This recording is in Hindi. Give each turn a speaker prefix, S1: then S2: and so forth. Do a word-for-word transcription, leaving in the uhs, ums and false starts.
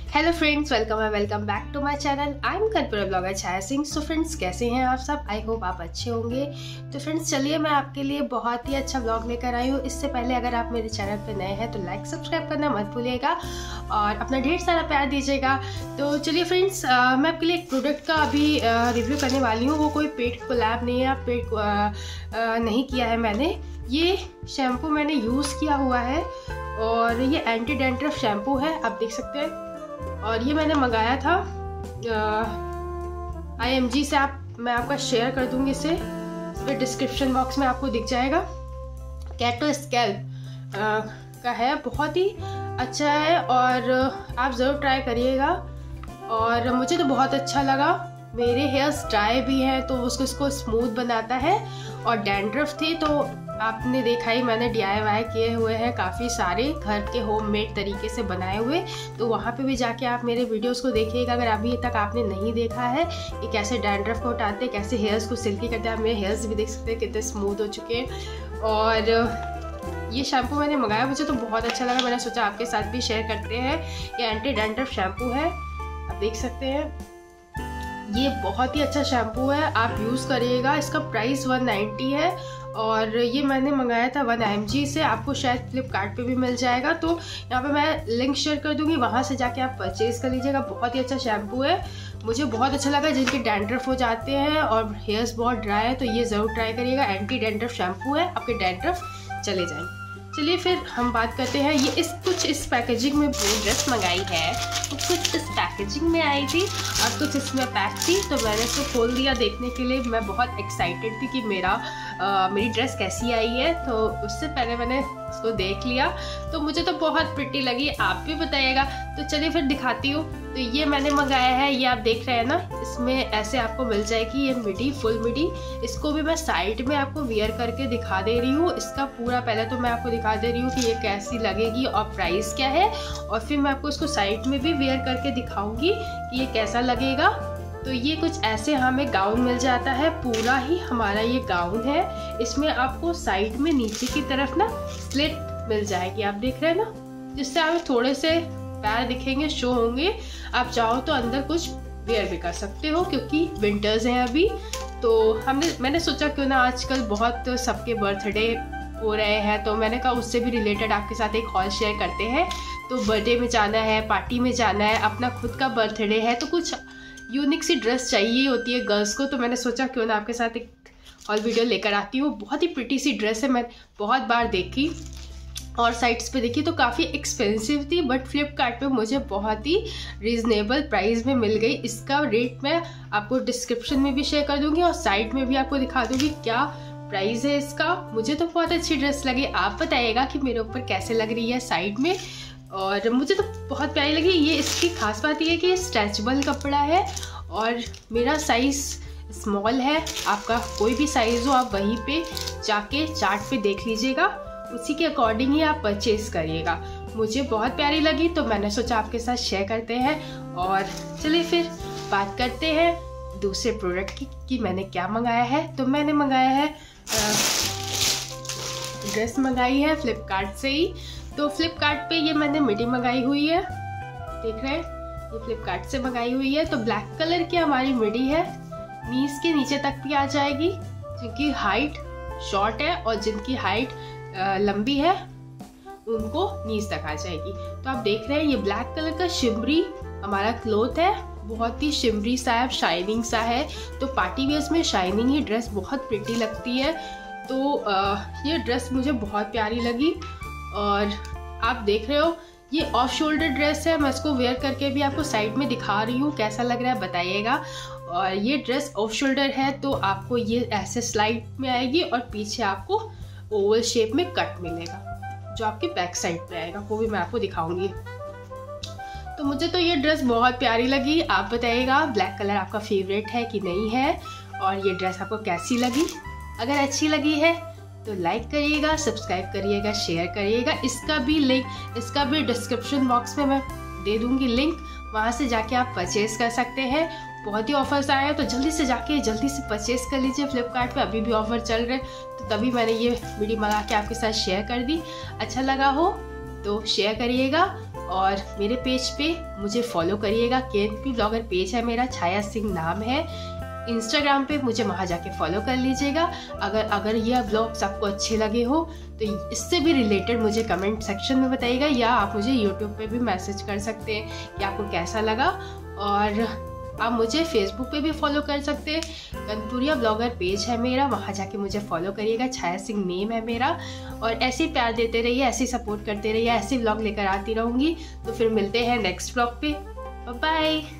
S1: हेलो फ्रेंड्स, वेलकम है welcome back to my channel. I am Karpuri blogger Chhaya Singh. So friends, कैसे हैं आप सब? आई होप आप अच्छे होंगे। तो फ्रेंड्स, चलिए मैं आपके लिए बहुत ही अच्छा ब्लॉग लेकर आई हूँ। इससे पहले अगर आप मेरे चैनल पे नए हैं तो लाइक सब्सक्राइब करना मत भूलिएगा और अपना ढेर सारा प्यार दीजिएगा। तो चलिए फ्रेंड्स, मैं आपके लिए एक प्रोडक्ट का अभी रिव्यू करने वाली हूँ। वो कोई पेड कोलैब नहीं है, पेड नहीं किया है मैंने। ये शैम्पू मैंने यूज़ किया हुआ है और ये एंटी डैंड्रफ शैम्पू है, आप देख सकते हैं। और ये मैंने मंगाया था आई एम जी से। आप मैं आपका शेयर कर दूंगी इसे, इस पर डिस्क्रिप्शन बॉक्स में आपको दिख जाएगा। कैटो स्कैल्प का है, बहुत ही अच्छा है और आप ज़रूर ट्राई करिएगा। और मुझे तो बहुत अच्छा लगा। मेरे हेयर्स ड्राई भी हैं तो उसको इसको स्मूथ बनाता है। और डैंड्रफ थी तो आपने देखा ही, मैंने डी आई वाई किए हुए हैं काफ़ी सारे, घर के होममेड तरीके से बनाए हुए। तो वहाँ पे भी जाके आप मेरे वीडियोस को देखिएगा अगर अभी तक आपने नहीं देखा है कि कैसे डैंड्रफ को हटाते हैं, कैसे हेयर्स को सिल्की करते हैं। आप मेरे हेयर्स भी देख सकते हैं कितने स्मूथ हो चुके हैं। और ये शैम्पू मैंने मंगाया, मुझे तो बहुत अच्छा लगा। मैंने सोचा आपके साथ भी शेयर करते हैं। ये एंटी डैंड्रफ शैम्पू है, आप देख सकते हैं। ये बहुत ही अच्छा शैम्पू है, आप यूज़ करिएगा। इसका प्राइस वन नाइन्टी है और ये मैंने मंगाया था वन एम जी से। आपको शायद फ्लिपकार्ट पे भी मिल जाएगा, तो यहाँ पे मैं लिंक शेयर कर दूँगी, वहाँ से जाके आप परचेज़ कर लीजिएगा। बहुत ही अच्छा शैम्पू है, मुझे बहुत अच्छा लगा। जिनके डैंड्रफ हो जाते हैं और हेयर्स बहुत ड्राई है तो ये ज़रूर ट्राई करिएगा। एंटी डैंड्रफ शैम्पू है, आपके डैंड्रफ चले जाएंगे। चलिए फिर हम बात करते हैं। ये इस कुछ इस पैकेजिंग में ड्रेस मंगाई है, कुछ इस पैकेजिंग में आई थी और कुछ इसमें पैक थी। तो मैंने इसको खोल दिया देखने के लिए। मैं बहुत एक्साइटेड थी कि मेरा आ, मेरी ड्रेस कैसी आई है। तो उससे पहले मैंने इसको देख लिया तो मुझे तो बहुत प्रिटी लगी, आप भी बताइएगा। तो चलिए फिर दिखाती हूँ। तो ये मैंने मंगाया है, ये आप देख रहे हैं ना, इसमें ऐसे आपको मिल जाएगी ये मिडी, फुल मिडी। इसको भी मैं साइड में आपको वियर करके दिखा दे रही हूँ। इसका पूरा पहले तो मैं आपको दिखा दे रही हूँ कि ये कैसी लगेगी और प्राइस क्या है, और फिर मैं आपको इसको साइड में भी वियर करके दिखाऊंगी कि ये कैसा लगेगा। तो ये कुछ ऐसे हमें गाउन मिल जाता है, पूरा ही हमारा ये गाउन है। इसमें आपको साइड में नीचे की तरफ ना स्लिट मिल जाएगी, आप देख रहे हैं ना, जिससे आप थोड़े से पैर दिखेंगे, शो होंगे। आप चाहो तो अंदर कुछ वेयर भी कर सकते हो क्योंकि विंटर्स हैं अभी। तो हमने मैंने सोचा क्यों ना, आजकल बहुत सबके बर्थडे हो रहे हैं तो मैंने कहा उससे भी रिलेटेड आपके साथ एक हॉल शेयर करते हैं। तो बर्थडे में जाना है, पार्टी में जाना है, अपना खुद का बर्थडे है, तो कुछ यूनिक सी ड्रेस चाहिए होती है गर्ल्स को। तो मैंने सोचा क्यों ना आपके साथ एक हॉल वीडियो लेकर आती हूँ। बहुत ही प्रिटी सी ड्रेस है, मैं बहुत बार देखी और साइट्स पे देखी तो काफ़ी एक्सपेंसिव थी, बट फ्लिपकार्ट पे मुझे बहुत ही रीज़नेबल प्राइस में मिल गई। इसका रेट मैं आपको डिस्क्रिप्शन में भी शेयर कर दूँगी और साइट में भी आपको दिखा दूँगी क्या प्राइस है इसका। मुझे तो बहुत अच्छी ड्रेस लगी, आप बताइएगा कि मेरे ऊपर कैसे लग रही है साइड में। और मुझे तो बहुत प्यारी लगी। ये इसकी खास बात ये है कि ये स्ट्रेचेबल कपड़ा है और मेरा साइज़ स्मॉल है। आपका कोई भी साइज़ हो आप वहीं पे जाके चार्ट पे देख लीजिएगा, उसी के अकॉर्डिंग ही आप परचेज़ करिएगा। मुझे बहुत प्यारी लगी तो मैंने सोचा आपके साथ शेयर करते हैं। और चलिए फिर बात करते हैं दूसरे प्रोडक्ट की कि मैंने क्या मंगाया है। तो मैंने मंगाया है ड्रेस मंगाई है फ्लिपकार्ट से ही। तो फ्लिपकार्ट पे ये मैंने मिडी मंगाई हुई है, देख रहे हैं, ये फ्लिपकार्ट से मंगाई हुई है। तो ब्लैक कलर की हमारी मिडी है, नीज के नीचे तक भी आ जाएगी। जिनकी हाइट शॉर्ट है और जिनकी हाइट लंबी है उनको नीज तक आ जाएगी। तो आप देख रहे हैं ये ब्लैक कलर का शिमरी हमारा क्लोथ है, बहुत ही शिमरी सा है, शाइनिंग सा है। तो पार्टी वेयर्स में शाइनिंग ही ड्रेस बहुत प्रिटी लगती है। तो आ, ये ड्रेस मुझे बहुत प्यारी लगी। और आप देख रहे हो ये ऑफ शोल्डर ड्रेस है, मैं इसको वेयर करके भी आपको साइड में दिखा रही हूँ, कैसा लग रहा है बताइएगा। और ये ड्रेस ऑफ शोल्डर है तो आपको ये ऐसे स्लाइड में आएगी और पीछे आपको ओवल शेप में कट मिलेगा जो आपके बैक साइड पे आएगा, वो भी मैं आपको दिखाऊंगी। तो मुझे तो ये ड्रेस बहुत प्यारी लगी, आप बताइएगा ब्लैक कलर आपका फेवरेट है कि नहीं है और ये ड्रेस आपको कैसी लगी। अगर अच्छी लगी है तो लाइक करिएगा, सब्सक्राइब करिएगा, शेयर करिएगा। इसका भी लिंक इसका भी डिस्क्रिप्शन बॉक्स में मैं दे दूंगी लिंक, वहाँ से जाके आप परचेज़ कर सकते हैं। बहुत ही ऑफर्स आए हैं तो जल्दी से जाके जल्दी से परचेज़ कर लीजिए। फ्लिपकार्ट पे अभी भी ऑफर चल रहे हैं तो तभी मैंने ये वीडियो मंगा के आपके साथ शेयर कर दी। अच्छा लगा हो तो शेयर करिएगा और मेरे पेज पे मुझे फॉलो करिएगा। के एन पी ब्लॉगर पेज है मेरा, छाया सिंह नाम है। इंस्टाग्राम पे मुझे वहाँ जाके फॉलो कर लीजिएगा। अगर अगर यह ब्लॉग्स आपको अच्छे लगे हो तो इससे भी रिलेटेड मुझे कमेंट सेक्शन में बताइएगा, या आप मुझे यूट्यूब पे भी मैसेज कर सकते हैं कि आपको कैसा लगा। और आप मुझे फेसबुक पे भी फॉलो कर सकते हैं, कनपुरिया ब्लॉगर पेज है मेरा, वहाँ जाके मुझे फॉलो करिएगा। छाया सिंह नेम है मेरा। और ऐसे ही प्यार देते रहिए, ऐसे ही सपोर्ट करते रहिए, ऐसे ब्लॉग लेकर आती रहूँगी। तो फिर मिलते हैं नेक्स्ट ब्लॉग पे। बाय।